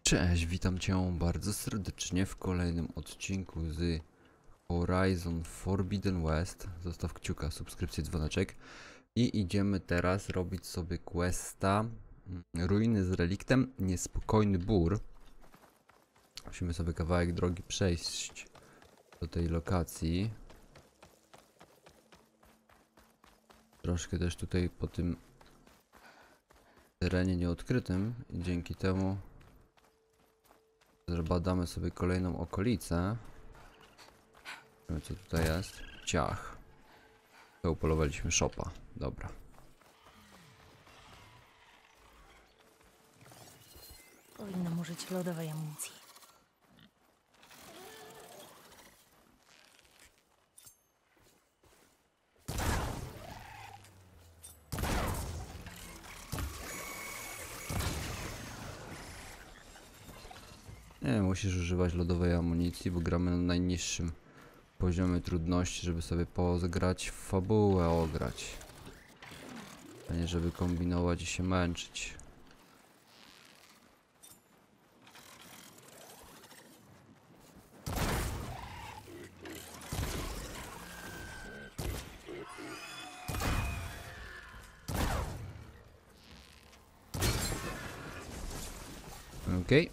Cześć, witam cię bardzo serdecznie w kolejnym odcinku z Horizon Forbidden West. Zostaw kciuka, subskrypcję, dzwoneczek. I idziemy teraz robić sobie questa Ruiny z reliktem Niespokojny Bór. Musimy sobie kawałek drogi przejść do tej lokacji. Troszkę też tutaj po tym terenie nieodkrytym i dzięki temu zbadamy sobie kolejną okolicę. Co tutaj jest? Ciach. To upolowaliśmy szopa. Dobra. Powinnam użyć lodowej amunicji. Nie, musisz używać lodowej amunicji, bo gramy na najniższym poziomie trudności, żeby sobie pozgrać w fabułę, ograć. A nie żeby kombinować i się męczyć. Okej.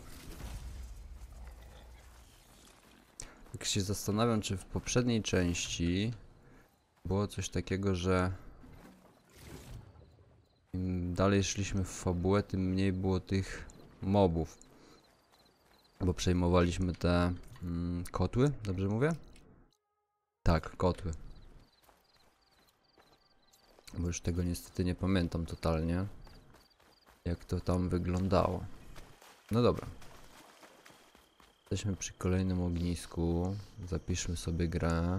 Tak się zastanawiam, czy w poprzedniej części było coś takiego, że im dalej szliśmy w fabułę, tym mniej było tych mobów. Bo przejmowaliśmy te kotły, dobrze mówię? Tak, kotły. Bo już tego niestety nie pamiętam totalnie, jak to tam wyglądało. No dobra. Jesteśmy przy kolejnym ognisku. Zapiszmy sobie grę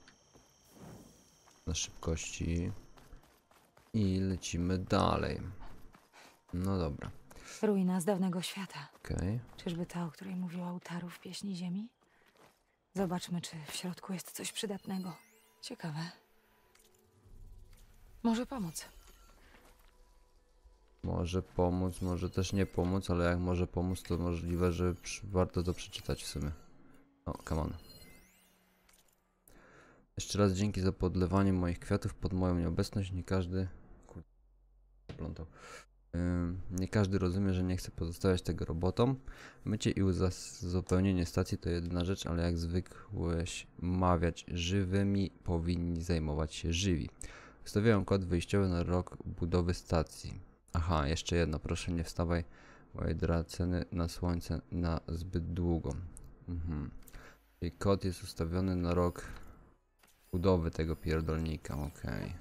na szybkości i lecimy dalej. No dobra. Ruina z dawnego świata. Okej. Czyżby ta, o której mówiła Utaru w Pieśni Ziemi? Zobaczmy, czy w środku jest coś przydatnego. Ciekawe. Może pomóc. Może pomóc, może też nie pomóc, ale jak może pomóc, to możliwe, że warto to przeczytać w sumie. O, come on. Jeszcze raz dzięki za podlewanie moich kwiatów pod moją nieobecność. Nie każdy... Kurde, zaplątał. Nie każdy rozumie, że nie chce pozostawiać tego robotom. Mycie i uzupełnienie stacji to jedyna rzecz, ale jak zwykłeś mawiać, żywymi powinni zajmować się żywi. Ustawiałem kod wyjściowy na rok budowy stacji. Aha, jeszcze jedno, proszę nie wstawaj, moje draceny na słońce na zbyt długo. Czyli kod jest ustawiony na rok budowy tego pierdolnika, okej.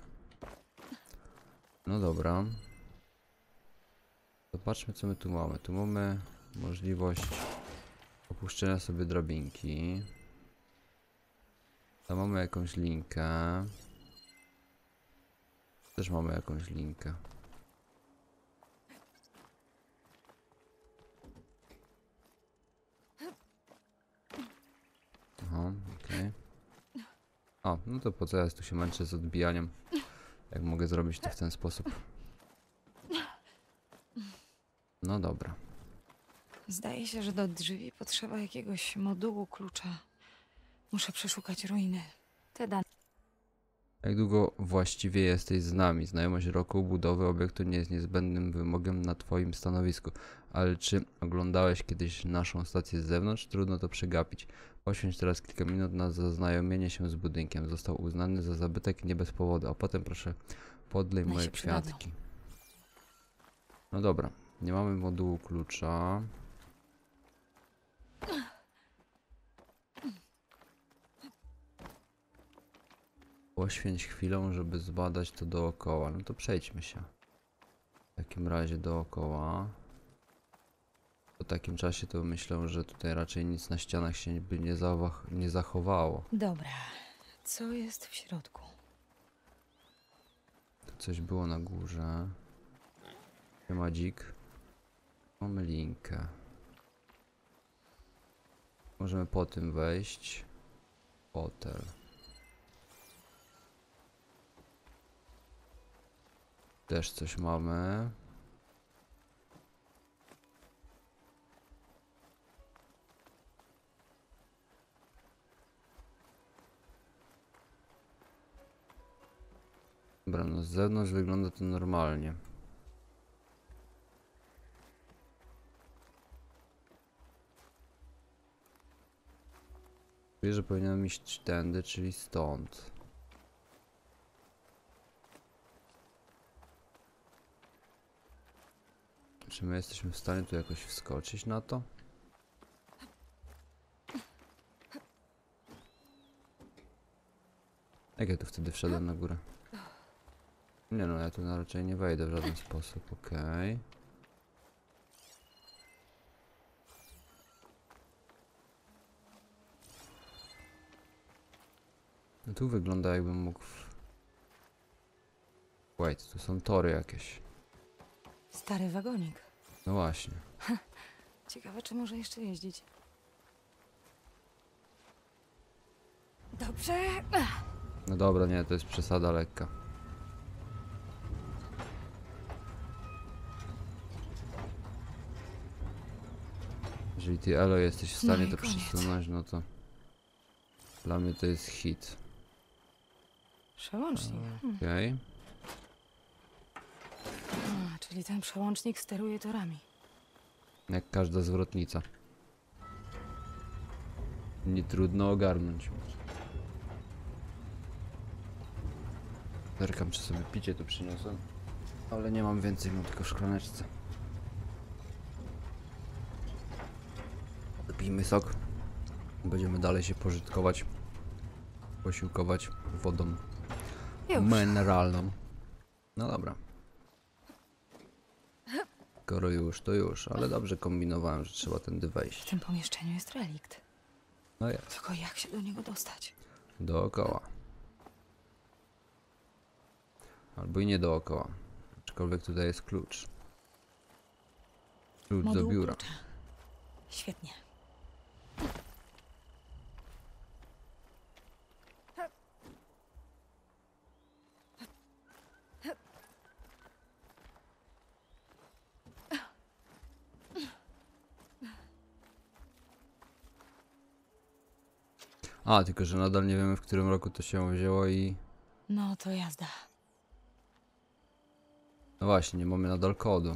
No dobra. Zobaczmy, co my tu mamy. Tu mamy możliwość opuszczenia sobie drabinki. Tam mamy jakąś linkę. Też mamy jakąś linkę. Aha, okej. O, no to po co ja tu się męczę z odbijaniem? Jak mogę zrobić to w ten sposób? No dobra. Zdaje się, że do drzwi potrzeba jakiegoś modułu klucza. Muszę przeszukać ruiny. Te dane. Jak długo właściwie jesteś z nami? Znajomość roku budowy obiektu nie jest niezbędnym wymogiem na twoim stanowisku. Ale czy oglądałeś kiedyś naszą stację z zewnątrz? Trudno to przegapić. Poświęć teraz kilka minut na zaznajomienie się z budynkiem. Został uznany za zabytek nie bez powodu. A potem proszę podlej One moje się przydadzą. kwiatki. No dobra. Nie mamy modułu klucza. Poświęć chwilę, żeby zbadać to dookoła. No to przejdźmy się. W takim razie dookoła. Po takim czasie to myślę, że tutaj raczej nic na ścianach się by nie zachowało. Dobra. Co jest w środku? Tu coś było na górze. Nie dzik. Mamy linkę. Możemy po tym wejść. Hotel. Też coś mamy. Dobra, no z zewnątrz wygląda to normalnie. Czuję, że powinienem iść tędy, czyli stąd. Czy my jesteśmy w stanie tu jakoś wskoczyć na to? Jak ja tu wtedy wszedłem na górę? Nie no, ja tu raczej nie wejdę w żaden sposób, okej. No tu wygląda jakbym mógł... Wait, tu są tory jakieś. Stary wagonik. No właśnie. Ciekawe, czy może jeszcze jeździć. Dobrze. No dobra, nie, to jest przesada lekka. Jeżeli ty, Elo, jesteś w stanie No i to koniec. przesunąć, no to... Dla mnie to jest hit. Przełącznik. Okej. A, czyli ten przełącznik steruje torami. Jak każda zwrotnica. Nie trudno ogarnąć. Zerkam, czy sobie picie tu przyniosłem. Ale nie mam więcej, mam tylko w szklaneczce. Pijmy sok. Będziemy dalej się pożytkować. Posiłkować wodą Już. mineralną. No dobra. Skoro już, to już. Ale dobrze kombinowałem, że trzeba tędy W wejść. tym pomieszczeniu jest relikt. No jest. Tylko jak się do niego dostać? Dookoła. Albo i nie dookoła. Aczkolwiek tutaj jest klucz. Klucz do Moduł biura. klucza. Świetnie. A, tylko że nadal nie wiemy, w którym roku to się wzięło i... No to jazda. No właśnie, nie mamy nadal kodu.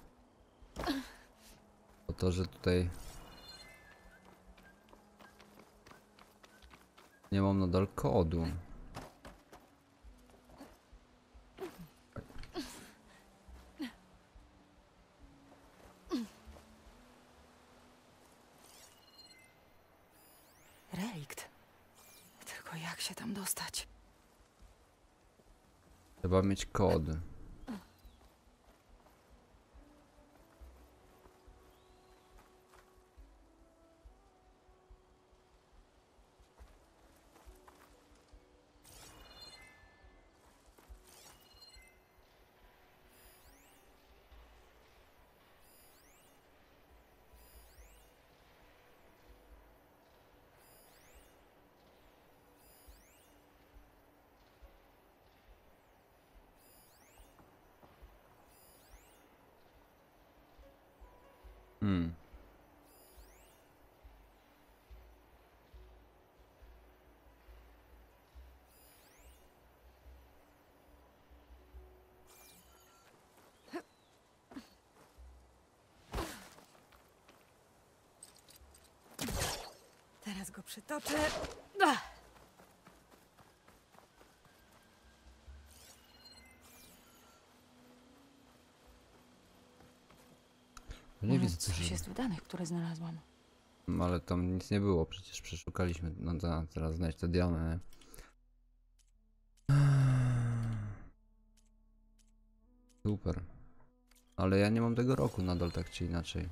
O to, że tutaj... Nie mam nadal kodu. Relikt. Tylko jak się tam dostać? Trzeba mieć kod. Hmm. Teraz go przytoczę. Ach. Nie Może widzę, co coś się... jest w danych, które znalazłam. Ale tam nic nie było, przecież przeszukaliśmy. No to teraz znaleźć te diamy, nie? Super. Ale ja nie mam tego roku nadal, tak czy inaczej.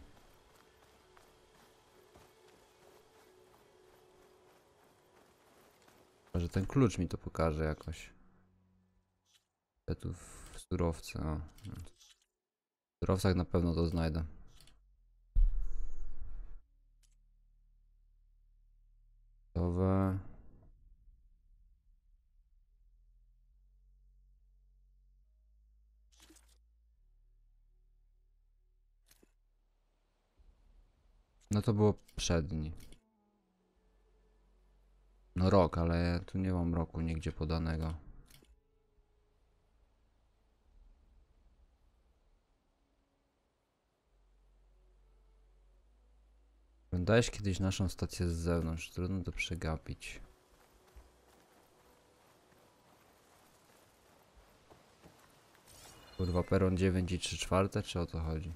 Może ten klucz mi to pokaże jakoś. Ja tu w surowce, o. W surowcach na pewno to znajdę. Gotowe. No to było przedni. No rok, ale ja tu nie mam roku nigdzie podanego. Oglądałeś kiedyś naszą stację z zewnątrz, trudno to przegapić. Kurwa, peron 9 i 3/4, czy o to chodzi?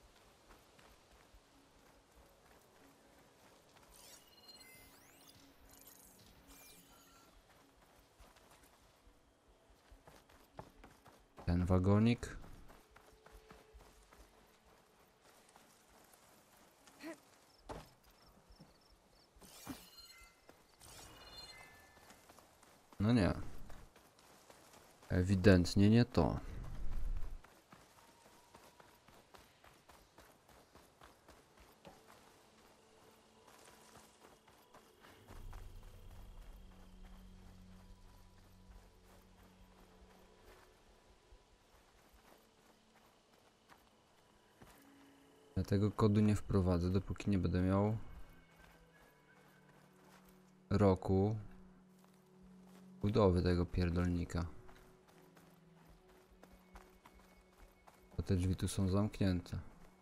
Ten wagonik. No nie. Ewidentnie nie to. Ja tego kodu nie wprowadzę, dopóki nie będę miał roku budowy tego pierdolnika. Bo te drzwi tu są zamknięte.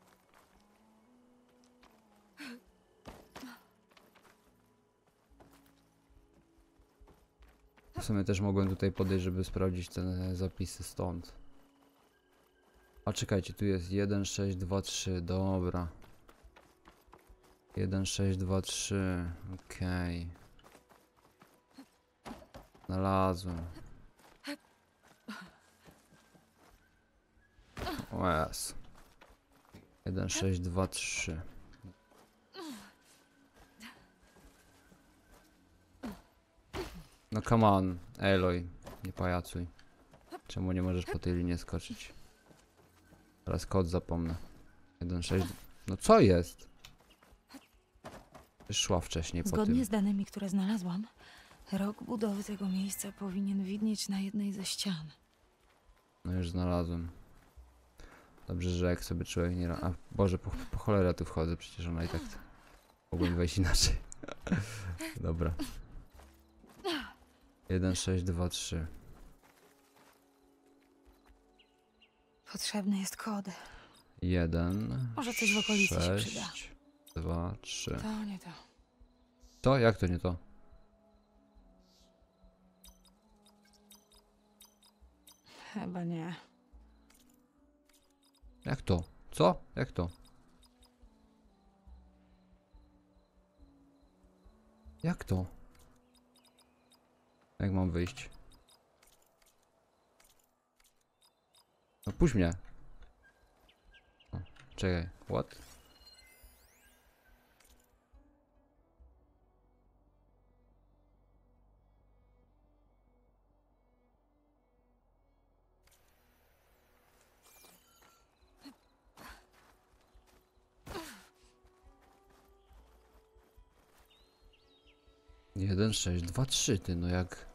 W sumie też mogłem tutaj podejść, żeby sprawdzić te zapisy stąd. A czekajcie, tu jest 1, 6, 2, 3, dobra. 1, 6, 2, 3, okej. Znalazłem. O jest. 1, 6, 2, 3. No come on, Aloy, nie pajacuj. Czemu nie możesz po tej linie skoczyć? Teraz kod zapomnę. 1, 6... No co jest? Szła wcześniej po Zgodnie tym. z danymi, które znalazłam, rok budowy tego miejsca powinien widnieć na jednej ze ścian. No już znalazłem. Dobrze, że jak sobie człowiek nie... A Boże, po cholerę tu wchodzę, przecież ona i tak... Mogłem wejść inaczej. Dobra. 1, 6, 2, 3. Potrzebny jest kod. 1, Może coś w okolicy się 6, przyda. 2, 3. To nie to. To? Jak to nie to? Chyba nie. Jak to? Co? Jak to? Jak to? Jak mam wyjść? No puść mnie. O, czekaj, what? Jeden, 6, 2, 3, ty no jak...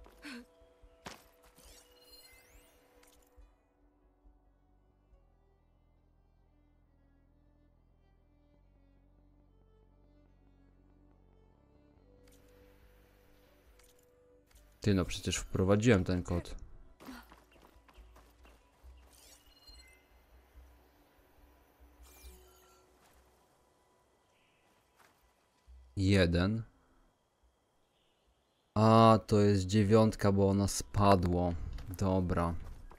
Ty no przecież wprowadziłem ten kod. Jeden. A, to jest 9, bo ona spadło. Dobra.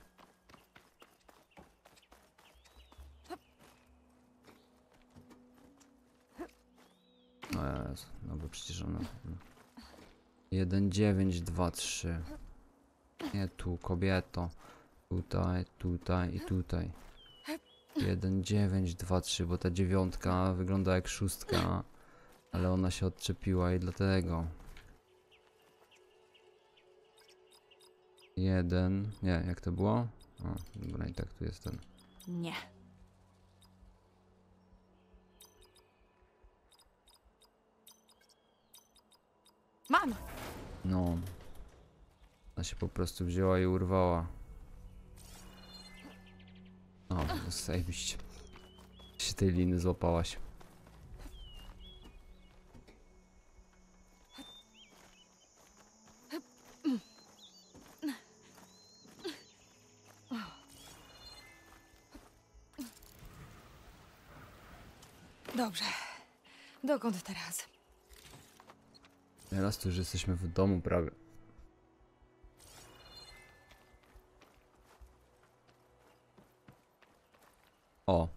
No jest, no bo przecież ona... 1, 9, 2, 3. Nie tu, kobieto. Tutaj, tutaj i tutaj. 1, 9, 2, 3, bo ta 9 wygląda jak 6, ale ona się odczepiła i dlatego. 1, nie, jak to było? O, dobra, i tak tu jest ten. Nie. Mam! No. Ona się po prostu wzięła i urwała. O, zajebiście. Się tej liny złapałaś. Dobrze. Dokąd teraz? Teraz to już jesteśmy w domu prawie. O.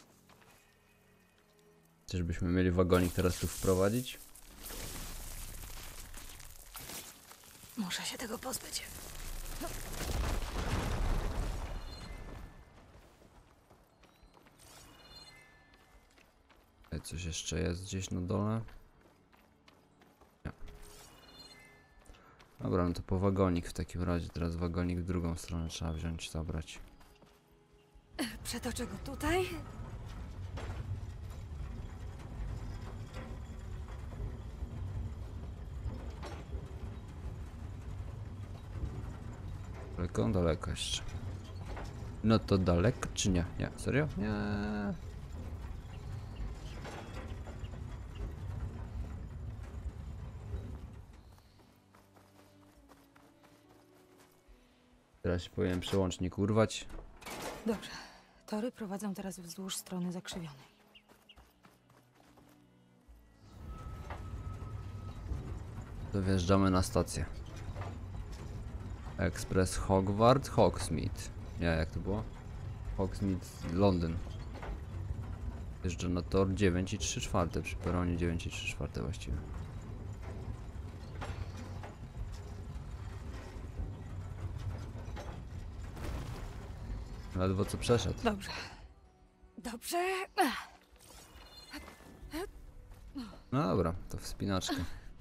Czyżbyśmy mieli wagonik teraz tu wprowadzić? Muszę się tego pozbyć. Coś jeszcze jest gdzieś na dole? Nie. Dobra, no to po wagonik w takim razie. Teraz wagonik w drugą stronę trzeba wziąć, zabrać. Przetoczę go tutaj. Daleko? Daleko jeszcze. No to daleko czy nie? Nie, serio? Nie. Teraz się powinien przełącznik urwać. Dobrze. Tory prowadzą teraz wzdłuż strony zakrzywionej. To wjeżdżamy na stację. Express Hogwarts, Hogsmeade. Nie, jak to było? Hogsmeade, Londyn. Jeżdżę na tor 9 i 3/4 przy peronie 9 i 3/4 właściwie. Ledwo co przeszedł. Dobrze. Dobrze. No dobra, to wspinaczka.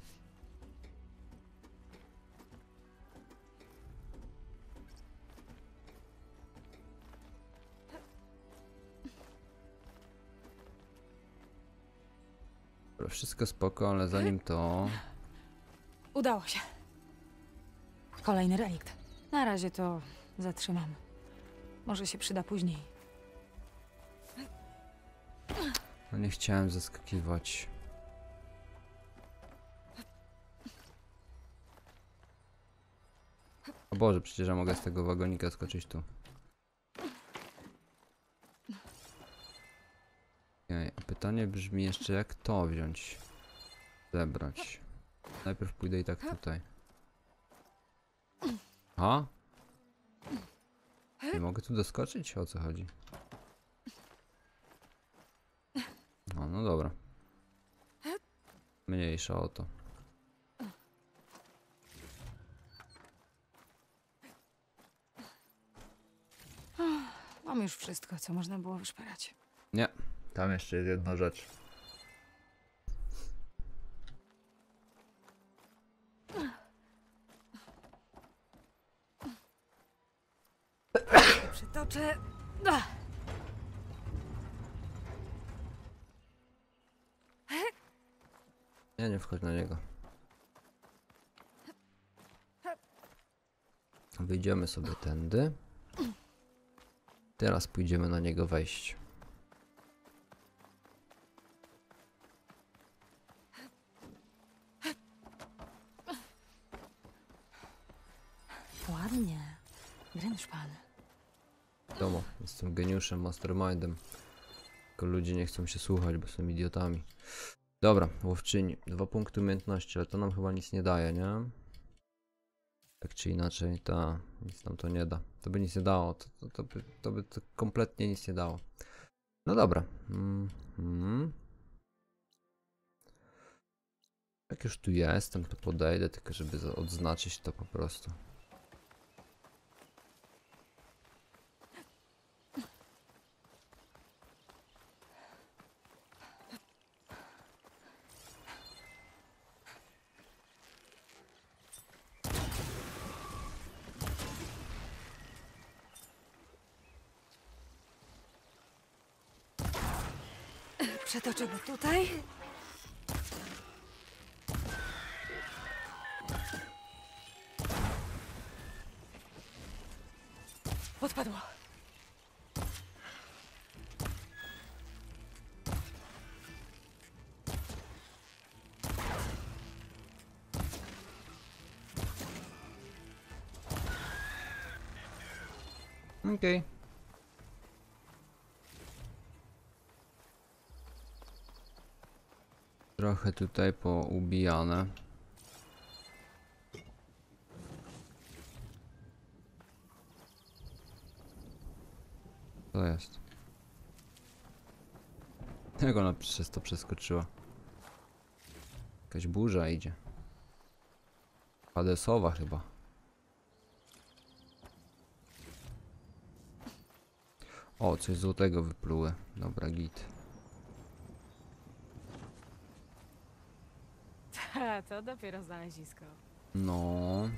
Dobra, wszystko spoko, ale zanim to... Udało się. Kolejny relikt. Na razie to zatrzymamy. Może się przyda później. No nie chciałem zaskakiwać. O Boże, przecież ja mogę z tego wagonika skoczyć tu. Okej, a pytanie brzmi jeszcze, jak to wziąć? Zebrać. Najpierw pójdę i tak tutaj. A? Nie mogę tu doskoczyć? O co chodzi? No dobra. Mniejsza o to. Mam już wszystko, co można było wyszperać. Nie, tam jeszcze jest jedna rzecz. Przytoczę. Nie wchodź na niego. Wyjdziemy sobie tędy. Teraz pójdziemy na niego wejść. Ładnie. Grynszpan. Wiadomo, jestem geniuszem, mastermindem. Tylko ludzie nie chcą się słuchać, bo są idiotami. Dobra, łowczyni. 2 punkty umiejętności, ale to nam chyba nic nie daje, nie? Tak czy inaczej, nic nam to nie da. To by nic nie dało, to by to kompletnie nic nie dało. No dobra. Jak już tu jestem, to podejdę, tylko żeby odznaczyć to po prostu. Przetoczę go tutaj. Odpadło. Okej. Trochę tutaj poubijane. Co jest? Jak ona przez to przeskoczyła? Jakaś burza idzie. Hadesowa chyba. O, coś złotego wypluły. Dobra, git. To dopiero znalezisko. No.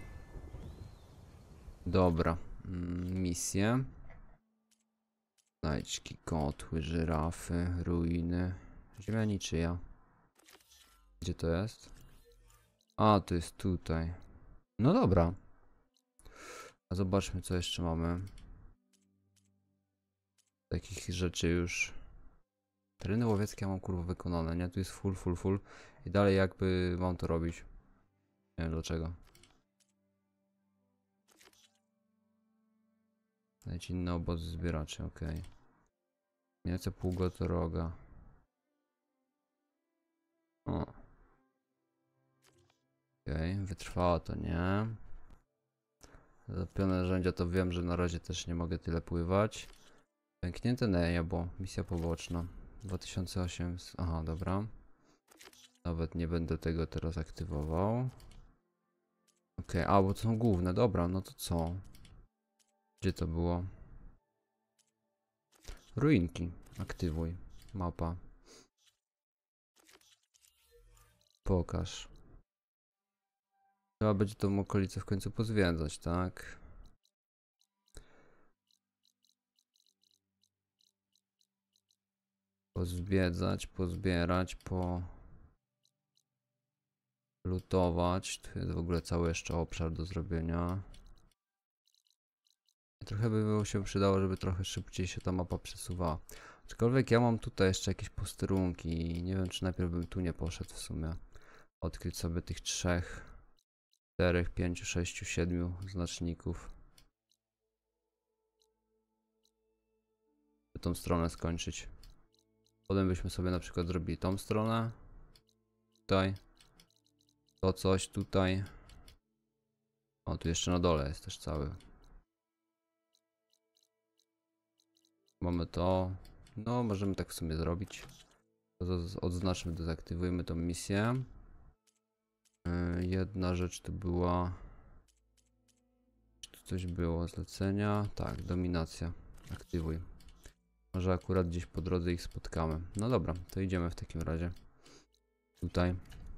Dobra. Misje. Znajdźki, kotły, żyrafy, ruiny. Ziemia niczyja. Gdzie to jest? A, to jest tutaj. No dobra. A zobaczmy, co jeszcze mamy. Takich rzeczy już. Tereny łowieckie ja mam kurwa wykonane, nie? Tu jest full. I dalej jakby mam to robić. Nie wiem dlaczego. Znajdź inny obóz zbieraczy, okej. Nieco półgotoroga. O. Okej, wytrwało to, nie? Zapione narzędzia to wiem, że na razie też nie mogę tyle pływać. Pęknięte niebo, misja poboczna. 2008. Aha, dobra. Nawet nie będę tego teraz aktywował. Okej, a bo to są główne, dobra, no to co? Gdzie to było? Ruinki. Aktywuj. Mapa. Pokaż. Trzeba będzie tą okolicę w końcu pozwiedzać, tak? Pozwiedzać, pozbierać, lutować. Tu jest w ogóle cały jeszcze obszar do zrobienia. Trochę by się przydało, żeby trochę szybciej się ta mapa przesuwała. Aczkolwiek ja mam tutaj jeszcze jakieś posterunki i nie wiem, czy najpierw bym tu nie poszedł w sumie. Odkryć sobie tych 3, 4, 5, 6, 7 znaczników. By tą stronę skończyć. Potem byśmy sobie na przykład zrobili tą stronę. Tutaj. To coś tutaj. O, tu jeszcze na dole jest też cały. Mamy to. No, możemy tak w sumie zrobić. Odznaczmy, dezaktywujmy tą misję. Jedna rzecz tu była. Czy tu coś było? Zlecenia? Tak, dominacja. Aktywuj. Może akurat gdzieś po drodze ich spotkamy. No dobra, to idziemy w takim razie. Tutaj.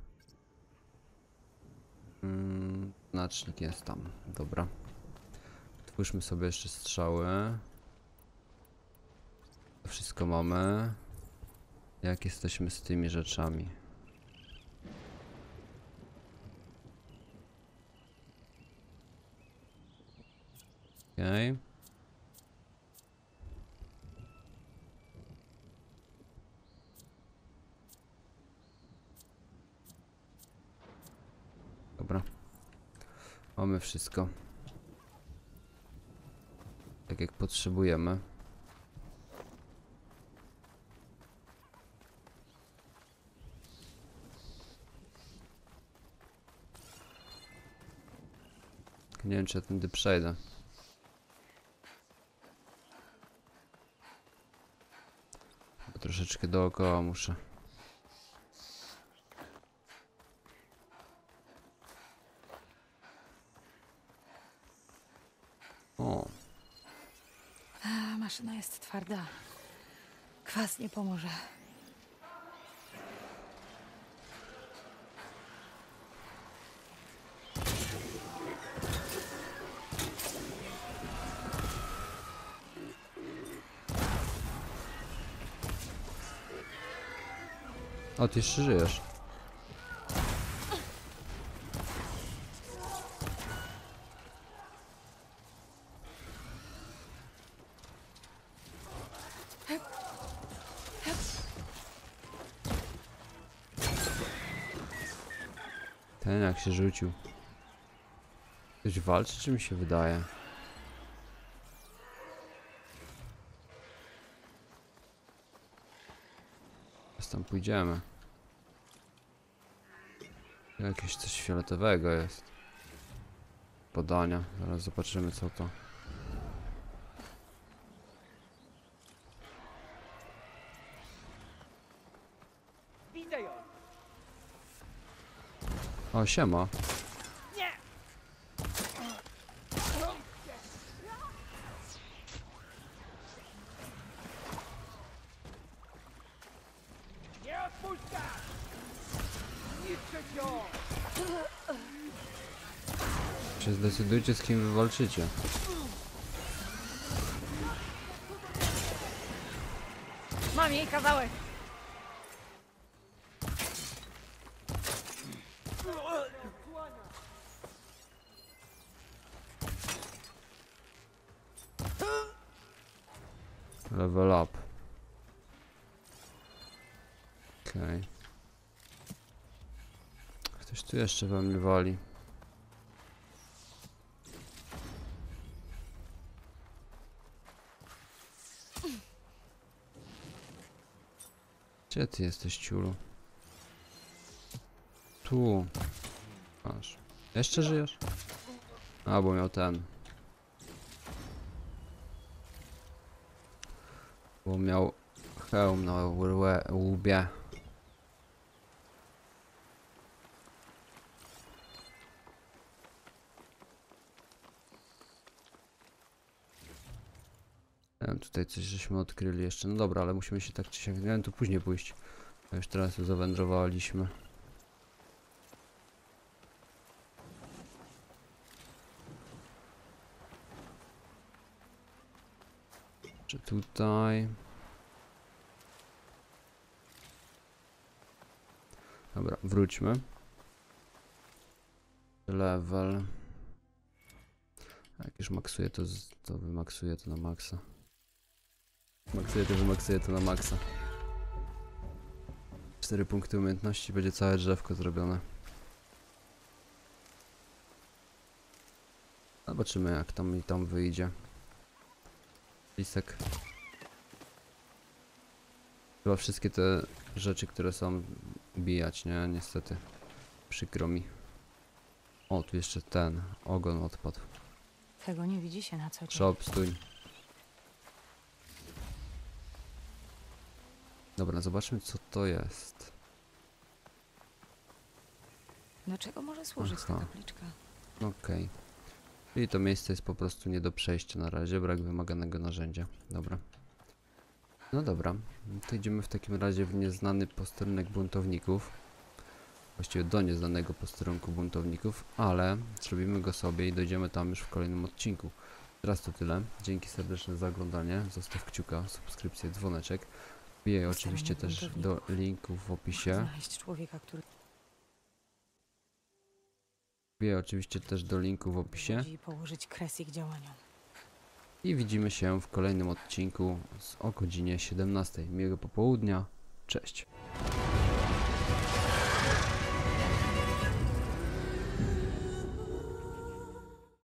Znacznik jest tam. Dobra. Twórzmy sobie jeszcze strzały. To wszystko mamy. Jak jesteśmy z tymi rzeczami? Okej. Dobra. Mamy wszystko. Tak jak potrzebujemy. Nie wiem, czy ja tędy przejdę. Bo troszeczkę dookoła muszę. O, Maszyna jest twarda. Kwas nie pomoże. o, ty jeszcze żyjesz. Ten jak się rzucił. Ktoś walczy, czy mi się wydaje? Teraz tam pójdziemy. Jakieś coś fioletowego jest. Podania. Zaraz zobaczymy co to. Widzę ją! O, siema. Nie! Nie odpuszczać! Niszczyć ją! Się zdecydujcie z kim wy walczycie. Mam jej kawałek. Level up. Okej. Ktoś tu jeszcze we mnie wali. Gdzie ty jesteś, ciulu? Tu. Masz. Jeszcze żyjesz? A, bo miał ten. Bo miał hełm na łbie. Nie wiem, tutaj coś żeśmy odkryli jeszcze. No dobra, ale musimy się tak czy siak... Nie wiem, tu później pójść. A już teraz tu zawędrowaliśmy. Czy tutaj... Dobra, wróćmy. Level. Jak już maksuję to, to wymaksuję to na maksa. Maksuję to, wymaksuję to na maksa. 4 punkty umiejętności, będzie całe drzewko zrobione. Zobaczymy jak tam mi tam wyjdzie. Lisek. Chyba wszystkie te rzeczy, które są bijać, nie? Niestety. Przykro mi. O, tu jeszcze ten ogon odpadł. Tego nie widzi się na co dzień. Shop, stój. Dobra, zobaczmy co to jest. Do czego może służyć ta Aha. kapliczka? Okej. Czyli to miejsce jest po prostu nie do przejścia na razie, brak wymaganego narzędzia. Dobra. No dobra, to idziemy w takim razie w nieznany posterunek buntowników. Właściwie do nieznanego posterunku buntowników, ale zrobimy go sobie i dojdziemy tam już w kolejnym odcinku. Teraz to tyle. Dzięki serdeczne za oglądanie. Zostaw kciuka, subskrypcję, dzwoneczek. Wbijaj oczywiście też do linków w opisie. Znaleźć człowieka, który Wbijaj oczywiście też do linku w opisie. dowodzi i położyć kres ich działaniom. I widzimy się w kolejnym odcinku o godzinie 17. Miłego popołudnia. Cześć.